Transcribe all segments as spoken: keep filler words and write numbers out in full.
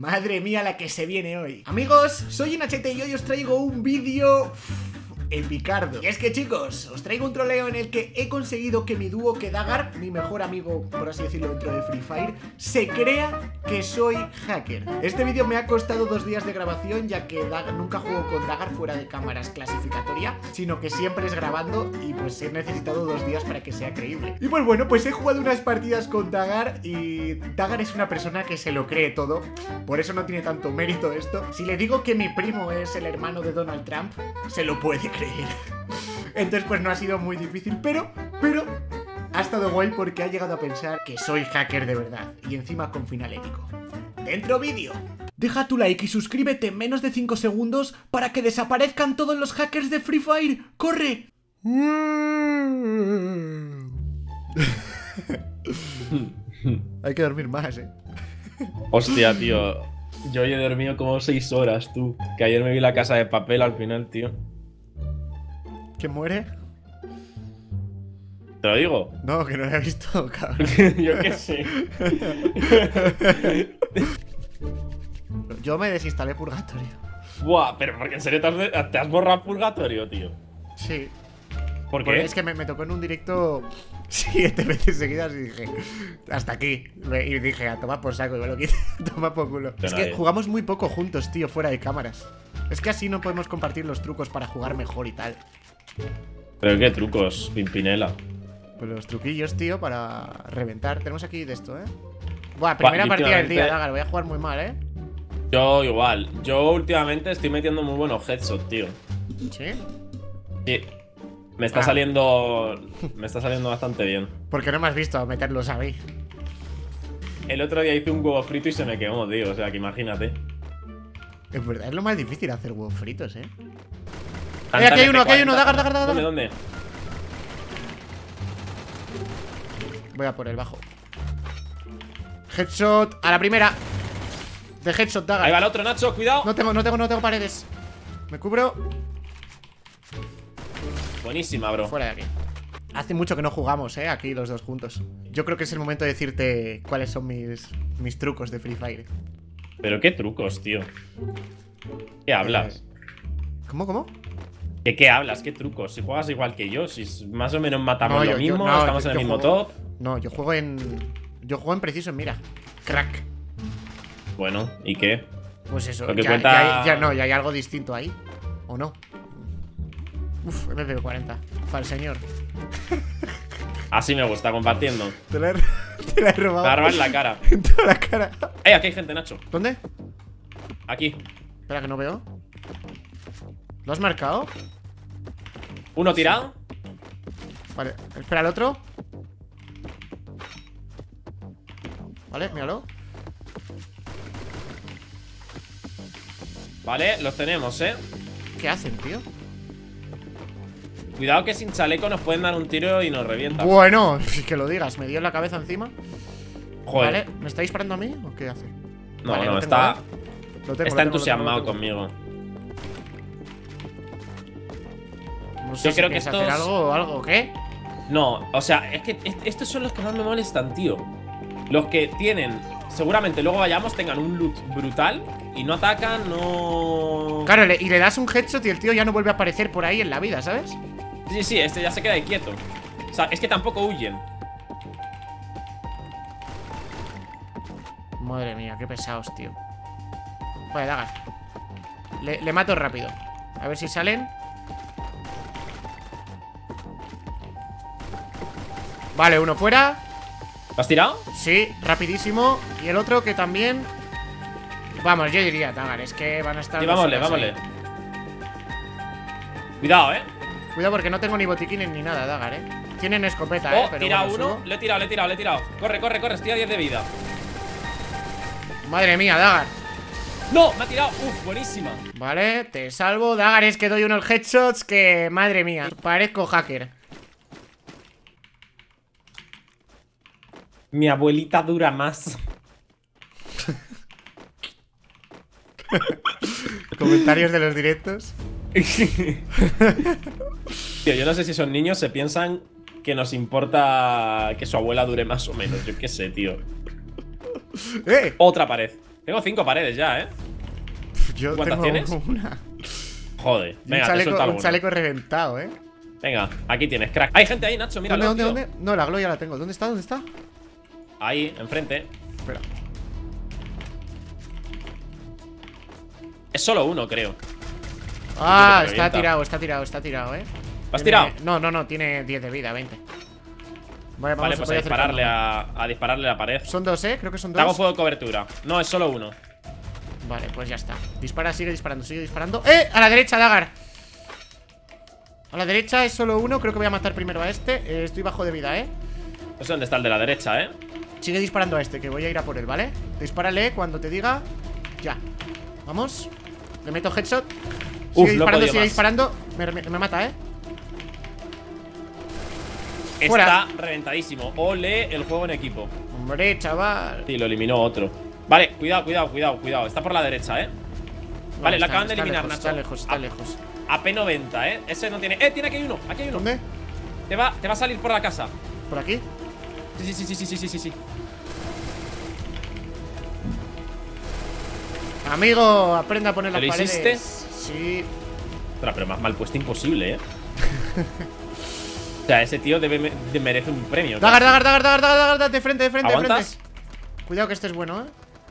Madre mía la que se viene hoy. Amigos, soy Inachete y hoy os traigo un vídeo epicardo. Y es que, chicos, os traigo un troleo en el que he conseguido que mi dúo, que Dagar, mi mejor amigo, por así decirlo, dentro de Free Fire, se crea que soy hacker. Este vídeo me ha costado dos días de grabación, ya que Dagar, nunca juego con Dagar fuera de cámaras clasificatoria, sino que siempre es grabando y pues he necesitado dos días para que sea creíble. Y pues bueno, pues he jugado unas partidas con Dagar y Dagar es una persona que se lo cree todo, por eso no tiene tanto mérito esto. Si le digo que mi primo es el hermano de Donald Trump, se lo puede creer. Entonces pues no ha sido muy difícil, pero, pero ha estado guay porque ha llegado a pensar que soy hacker de verdad y encima con final épico. ¡Dentro vídeo! Deja tu like y suscríbete en menos de cinco segundos para que desaparezcan todos los hackers de Free Fire. ¡Corre! Hay que dormir más, eh. Hostia, tío. Yo hoy he dormido como seis horas, tú. Que ayer me vi La Casa de Papel al final, tío. ¿Que muere? ¿Te lo digo? No, que no lo he visto, cabrón. Yo qué sé. Yo me desinstalé Purgatorio. Buah, pero porque en serio te has, te has borrado Purgatorio, tío. Sí. ¿Por qué? Porque es que me, me tocó en un directo siete veces seguidas y dije, hasta aquí. Y dije, a tomar por saco, y me lo quité, a tomar por culo. Pero es nadie. que jugamos muy poco juntos, tío, fuera de cámaras. Es que así no podemos compartir los trucos para jugar mejor y tal. Pero qué trucos, Pimpinela. Pues los truquillos, tío, para reventar. Tenemos aquí de esto, ¿eh? Buah, primera partida del día, Dagar. Voy a jugar muy mal, ¿eh? Yo igual. Yo últimamente estoy metiendo muy buenos headshots, tío. ¿Sí? Sí. Me está Ah. saliendo. Me está saliendo bastante bien. Porque no me has visto meterlos a mí. El otro día hice un huevo frito y se me quemó, tío. O sea, que imagínate. Es verdad, es lo más difícil hacer huevos fritos, ¿eh? Tanta Eh, aquí hay uno, M P aquí hay uno, cuarenta. Dagar, Dagar, Dagar. ¿Dónde, dónde? Voy a por el bajo. Headshot a la primera. De headshot, Dagar. Ahí va el otro, Nacho, cuidado. No tengo, no tengo, no tengo paredes. Me cubro. Buenísima, bro. Fuera de aquí. Hace mucho que no jugamos, eh, aquí los dos juntos. Yo creo que es el momento de decirte cuáles son mis, mis trucos de Free Fire. Pero qué trucos, tío. ¿Qué hablas? Eh, ¿Cómo, cómo? ¿Qué, ¿Qué hablas? ¿Qué trucos? Si juegas igual que yo, si más o menos matamos No, lo yo- yo- mismo, no, estamos yo- en el yo mismo juego- top. No, yo juego en... Yo juego en preciso en mira. Crack. Bueno, ¿y qué? Pues eso, Lo que ya, cuenta- ya hay- ya no, ya hay algo distinto ahí. ¿O no? Uf, M P cuarenta. Para el señor. Así me gusta, compartiendo. Te la he, te la he Me robado. va a robar en la cara. En toda la cara. ¡Eh, aquí hay gente, Nacho! ¿Dónde? Aquí. Espera, que no veo. ¿Lo has marcado? Uno tirado. Vale, espera el otro. Vale, míralo. Vale, los tenemos, ¿eh? ¿Qué hacen, tío? Cuidado que sin chaleco nos pueden dar un tiro y nos revienta. Bueno, que lo digas, me dio en la cabeza encima. Joder. Vale, ¿me está disparando a mí o qué hace? No, Vale, no, lo tengo, está, ¿eh? Lo tengo, está lo tengo, lo tengo, entusiasmado lo tengo. conmigo. No sé Yo si creo que piensa estos- hacer algo o algo, ¿qué? No, o sea, es que est- estos son los que más me molestan, tío. Los que tienen, seguramente luego vayamos, tengan un loot brutal y no atacan, no... Claro, le- y le das un headshot y el tío ya no vuelve a aparecer por ahí en la vida, ¿sabes? Sí, sí, este ya se queda ahí quieto. O sea, es que tampoco huyen. Madre mía, qué pesados, tío. Vale, Dagar. Le, le mato rápido. A ver si salen. Vale, uno fuera. ¿Lo has tirado? Sí, rapidísimo. Y el otro que también. Vamos, yo diría, Dagar, es que van a estar. Sí, dos vámonos, horas vámonos. ahí. Cuidado, eh. Cuidado porque no tengo ni botiquines ni nada, Dagar, eh. Tienen escopeta, Oh, eh. Pero tira bueno, uno. subo. Le he tirado, le he tirado, le he tirado. Corre, corre, corre. Estoy a diez de vida. Madre mía, Dagar. ¡No! Me ha tirado. Uf, buenísima. Vale, te salvo. Dagar, es que doy unos headshots que. Madre mía. Parezco hacker. Mi abuelita dura más. Comentarios de los directos. Tío, yo no sé si esos niños se piensan que nos importa que su abuela dure más o menos. Yo qué sé, tío. ¡Eh! Otra pared. Tengo cinco paredes ya, ¿eh? Yo ¿Cuántas tengo tienes? una. Joder, venga, un, te chaleco, suelto un alguno. chaleco reventado, ¿eh? Venga, aquí tienes, crack. Hay gente ahí, Nacho, mira. ¿Dónde, dónde, dónde? No, la gloria la tengo. ¿Dónde está? ¿Dónde está? Ahí, enfrente. Espera. Es solo uno, creo. Ah, Yo te está revienta. tirado, está tirado, está tirado, ¿eh? ¿Lo has Tiene- tirado? No, no, no, tiene diez de vida, veinte. Vale, vamos Vale, a pues a poder dispararle acercarnos. a, a dispararle a la pared. Son dos, ¿eh? Creo que son Te hago dos. fuego de cobertura. No, es solo uno. Vale, pues ya está. Dispara, sigue disparando, sigue disparando. ¡Eh! A la derecha, Dagar. A la derecha es solo uno. Creo que voy a matar primero a este. Eh, estoy bajo de vida, ¿eh? No sé dónde está el de la derecha, ¿eh? Sigue disparando a este, que voy a ir a por él, ¿vale? Dispárale cuando te diga. Ya. Vamos. Le meto headshot. Sigue Uf, no he disparando, podido sigue más. disparando. Me, me- me mata, ¿eh? Está Fuera. reventadísimo. Ole el juego en equipo. Hombre, chaval. Sí, lo eliminó otro. Vale, cuidado, cuidado, cuidado, cuidado. Está por la derecha, ¿eh? Vale, lo está- acaban de está eliminar, lejos, Nacho. Está lejos, está A- lejos. A P noventa, ¿eh? Ese no tiene... ¡Eh! Tiene aquí hay uno. Aquí hay uno. ¿Dónde? Te va, te va a salir por la casa. ¿Por aquí? Sí, sí, sí, sí, sí, sí, sí, sí. Amigo, aprende a poner ¿Te las lo paredes. hiciste? Sí. Ostras, pero más mal puesto imposible, ¿eh? O sea, ese tío debe me- de- merece un premio. Dagar, dagar, dagar, dagar, dagar, dagar, de frente, de frente, de frente. ¿Aguantas? Cuidado que este es bueno, ¿eh?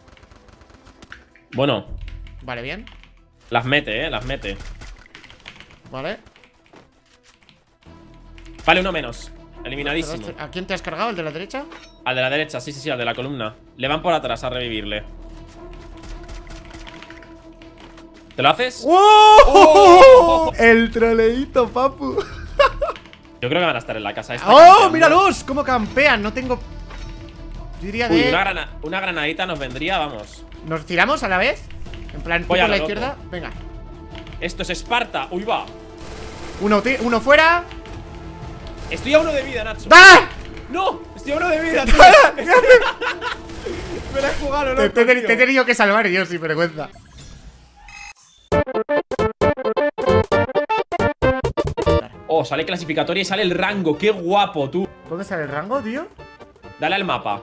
Bueno, Vale, bien. las mete, ¿eh? Las mete. Vale. Vale, uno menos. Eliminadísimo. ¿A quién te has cargado? ¿El de la derecha? Al de la derecha, sí, sí, sí, al de la columna. Le van por atrás a revivirle. ¿Te lo haces? ¡Oh! El troleíto, papu. Yo creo que van a estar en la casa esta. ¡Oh, campeando. míralos! ¿Cómo campean? No tengo... Yo diría Uy, de... una, grana- una granadita nos vendría, vamos. ¿Nos tiramos a la vez? En plan, tú Voy a por la lo loco. izquierda. Venga. Esto es Esparta. Uy, va. Uno, ti- uno fuera. Estoy a uno de vida, Nacho. ¡Ah! ¡No! Estoy a uno de vida, tío. Me la he jugado, Te, loco, te- te- tío. te he tenido que salvar yo, sin vergüenza. Oh, sale clasificatoria y sale el rango. ¡Qué guapo, tú! ¿Dónde sale el rango, tío? Dale al mapa.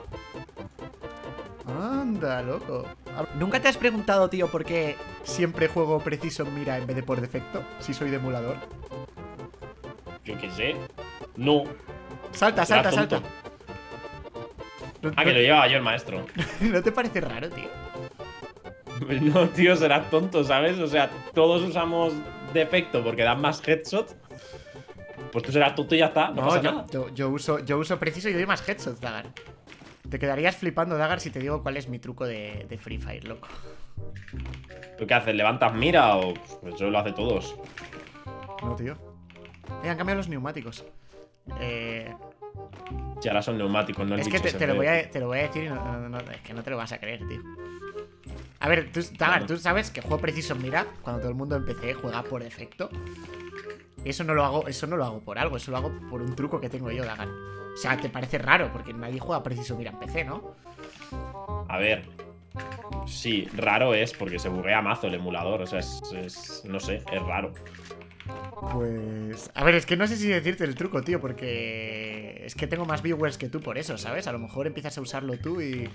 Anda, loco. ¿Nunca te has preguntado, tío, por qué siempre juego preciso en mira en vez de por defecto? Si soy de emulador. Yo qué sé. No. Salta, Será salta, salta. tonto. ¿No, Ah, que lo llevaba yo el maestro. ¿No te parece raro, tío? No, tío, será tonto, ¿sabes? O sea, todos usamos defecto porque dan más headshot. Pues tú serás tonto y ya está. No, No, pasa yo, nada. yo, yo uso, yo uso preciso y doy más headshots, Dagar. Te quedarías flipando, Dagar, si te digo cuál es mi truco de, de Free Fire, loco. ¿Tú qué haces? ¿Levantas mira o...? Pues eso lo hace todos. No, tío. Eh, han cambiado los neumáticos. Eh, Si ahora son neumáticos, no el es que bicho te, ese te lo feo. voy a, te lo voy a decir y no, no- no- es que no te lo vas a creer, tío. A ver, tú, Dagar, tú sabes que juego preciso en mira cuando todo el mundo en P C juega por defecto. Y eso no lo hago, eso no lo hago por algo, eso lo hago por un truco que tengo yo, Dagar. O sea, te parece raro porque nadie juega preciso mira en P C, ¿no? A ver. Sí, raro es porque se buguea mazo el emulador. O sea, es, es- no sé, es raro. Pues... A ver, es que no sé si decirte el truco, tío, porque... Es que tengo más viewers que tú por eso, ¿sabes? A lo mejor empiezas a usarlo tú y...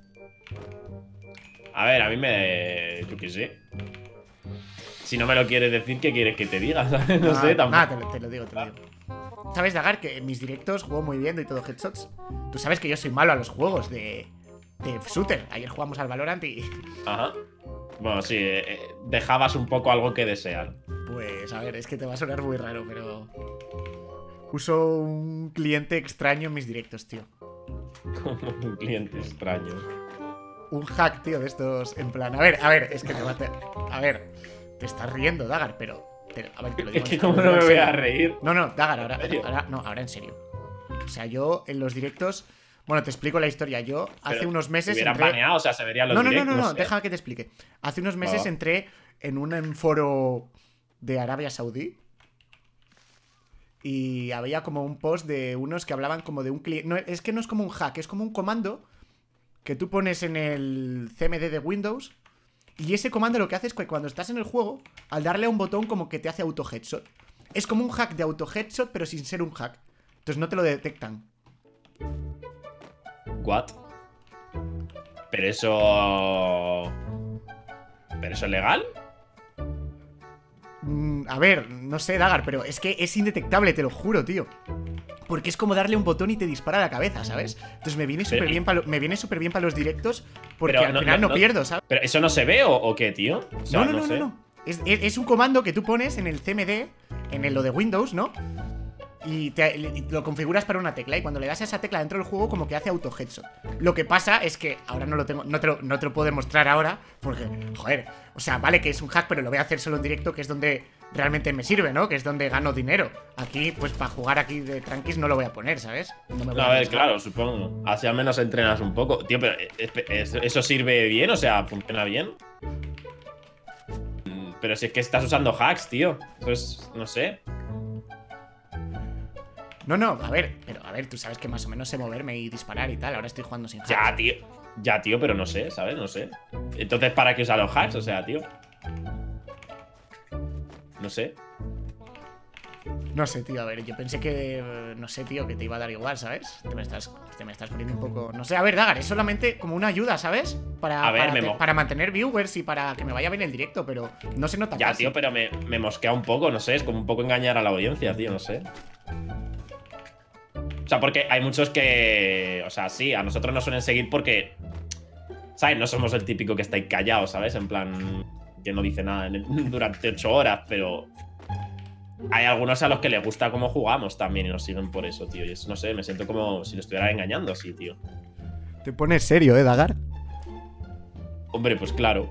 A ver, a mí me... Yo qué sé. Si no me lo quieres decir, ¿qué quieres que te diga? ¿Sabes? No Ah, sé, tampoco. nada, te, lo- te lo digo, te lo digo. ¿Sabes, Dagar, que en mis directos juego muy bien, doy todo headshots? Tú sabes que yo soy malo a los juegos de... De shooter. Ayer jugamos al Valorant y... Ajá. Bueno, sí, eh, eh, dejabas un poco algo que desear. Pues, a ver, es que te va a sonar muy raro, pero... Uso un cliente extraño en mis directos, tío. Como un cliente extraño. Un hack, tío, de estos en plan... A ver, a ver, es que te va a... te- A ver, te estás riendo, Dagar, pero... te- A ver, te lo digo Es que en- como te lo no digo me en voy a serio. reír. No, no, Dagar, ahora, ¿En serio? ahora... No, ahora en serio. O sea, yo en los directos... Bueno, te explico la historia. Yo hace Pero unos meses... Si hubieran entré- baneado, o sea, se verían los No, no, no, directos. no, no, eh. deja que te explique. Hace unos meses Va. entré en un en foro de Arabia Saudí y había como un post de unos que hablaban como de un cliente... No, es que no es como un hack, es como un comando que tú pones en el C M D de Windows y ese comando lo que hace es que cuando estás en el juego, al darle a un botón como que te hace auto headshot. Es como un hack de auto headshot pero sin ser un hack. Entonces no te lo detectan. What? Pero eso... ¿Pero eso es legal? Mm, a ver, no sé, Dagar, pero es que es indetectable, te lo juro, tío. Porque es como darle un botón y te dispara a la cabeza, ¿sabes? Entonces me viene súper bien para me viene súper bien para los directos. Porque pero al no, final no, no, no pierdo, ¿sabes? ¿Pero eso no se ve o, o qué, tío? O sea, no, no, no, sé. no, no. Es, es, es un comando que tú pones en el C M D, en el, lo de Windows, ¿no? Y, te, y lo configuras para una tecla. Y cuando le das a esa tecla dentro del juego, como que hace auto headshot. Lo que pasa es que ahora no lo tengo. No te lo, no te lo puedo demostrar ahora. Porque, joder. O sea, vale que es un hack, pero lo voy a hacer solo en directo, que es donde realmente me sirve, ¿no? Que es donde gano dinero. Aquí, pues para jugar aquí de tranquis no lo voy a poner, ¿sabes? No me voy a ver, claro, supongo. Así al menos entrenas un poco. Tío, pero ¿eso sirve bien? O sea, ¿funciona bien? Pero si es que estás usando hacks, tío. Eso es, no sé. No, no, a ver, pero a ver, tú sabes que más o menos sé moverme y disparar y tal. Ahora estoy jugando sin hacks. Ya, tío. Ya, tío, pero no sé, ¿sabes? No sé. Entonces, ¿para qué usar los hacks? O sea, tío. No sé. No sé, tío, a ver, yo pensé que... No sé, tío, que te iba a dar igual, ¿sabes? Te me estás, te me estás poniendo un poco... No sé, a ver, Dagar, es solamente como una ayuda, ¿sabes? Para, a ver, para, me te, para mantener viewers y para que me vaya bien el directo, pero no se nota Ya, casi. tío, pero me, me mosquea un poco, no sé. Es como un poco engañar a la audiencia, tío, no sé. O sea, porque hay muchos que... O sea, sí, a nosotros nos suelen seguir porque... ¿Sabes? No somos el típico que está ahí callado, ¿sabes? En plan... Que no dice nada en el, durante ocho horas, pero... Hay algunos a los que les gusta cómo jugamos también y nos siguen por eso, tío. Y es, no sé, me siento como si lo estuviera engañando así, tío. Te pones serio, ¿eh, Dagar? Hombre, pues claro.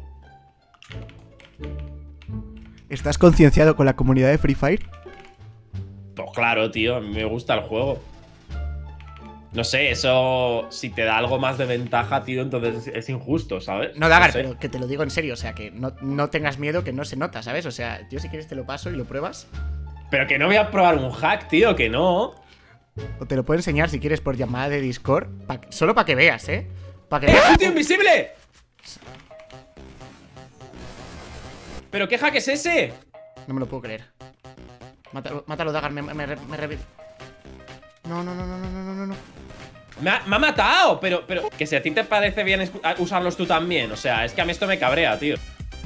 ¿Estás concienciado con la comunidad de Free Fire? Pues claro, tío, a mí me gusta el juego. No sé, eso... Si te da algo más de ventaja, tío, entonces es injusto, ¿sabes? No, Dagar, no sé. pero que te lo digo en serio. O sea, que no, no tengas miedo, que no se nota, ¿sabes? O sea, yo si quieres te lo paso y lo pruebas. Pero que no voy a probar un hack, tío, que no. O te lo puedo enseñar si quieres por llamada de Discord. Pa solo para que veas, ¿eh? Para que ¡Eh, veas. un tío invisible! ¿Pero qué hack es ese? No me lo puedo creer. Mátalo, mátalo, Dagar, me, me, me, me revive. No, no, no, no, no, no, no, no. Me ha, me ha matado, pero, pero que si a ti te parece bien usarlos tú también. O sea, es que a mí esto me cabrea, tío.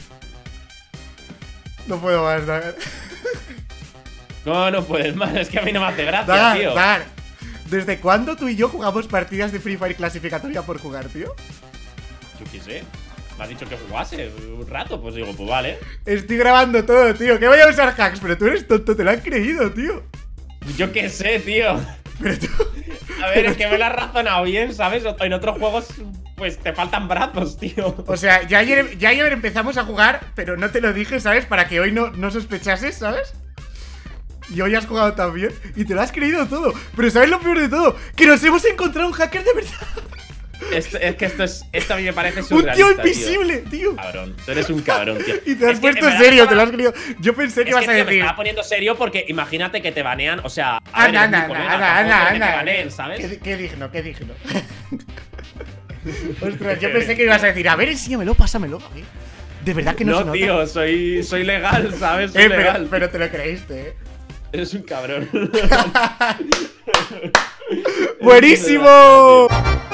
No puedo más, Dagar. No, no puedes más, es que a mí no me hace gracia, Dagar, tío. Dagar, ¿desde cuándo tú y yo jugamos partidas de Free Fire clasificatoria por jugar, tío? Yo qué sé. Me has dicho que jugase un rato, pues digo, pues vale. Estoy grabando todo, tío. Que voy a usar hacks, pero tú eres tonto, te lo han creído, tío. Yo qué sé, tío. Pero tú... A ver, es que me lo has razonado bien, ¿sabes? En otros juegos, pues te faltan brazos, tío. O sea, ya ayer, ya ayer empezamos a jugar, pero no te lo dije, ¿sabes? Para que hoy no, no sospechases, ¿sabes? Y hoy has jugado también y te lo has creído todo. Pero ¿sabes lo peor de todo? Que nos hemos encontrado un hacker de verdad. Esto, es que esto es esto a mí me parece Un surrealista, tío invisible, tío. tío. Cabrón, tú eres un cabrón, tío. Y te has es puesto que, serio, estaba... te lo has creído. Yo pensé que es ibas que, a tío, decir. me estaba poniendo serio porque imagínate que te banean, o sea, Anda, ver, anda, colega, anda, anda, que te anda. baneen, ¿sabes? Qué, qué digno, qué digno. Ostras, yo pensé que ibas a decir, a ver, enséñamelo, pásamelo. A ver. De verdad que no, No, se nota. tío, soy, soy legal, ¿sabes? Soy Eh, pero, legal. pero te lo creíste, eh. Eres un cabrón. ¡Buenísimo!